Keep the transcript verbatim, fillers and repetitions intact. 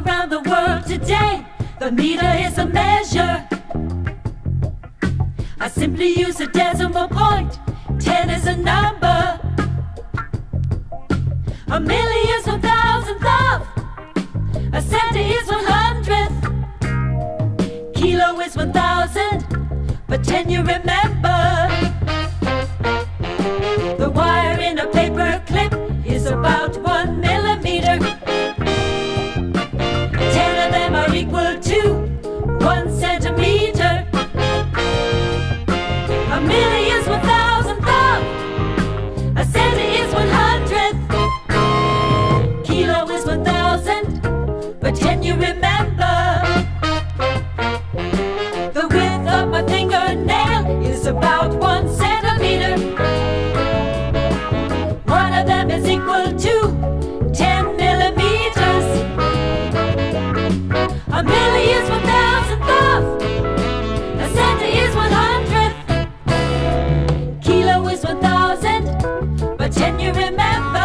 around the world today, the meter is a measure. I simply use a decimal point. Ten is a number. A million is one thousandth of. A cent is one hundredth. Kilo is one thousand, but ten you remember. The wire in a paper clip is about one millimeter. Ten of them are equal to one centimeter. A million is one thousandth of. A cent is one hundredth. Kilo is one thousand, but ten you remember. The width of my fingernail is about one centimeter. One of them is equal to ten millimeters. A million is one thousandth of. A cent is one hundredth. Kilo is one thousand, but ten you remember.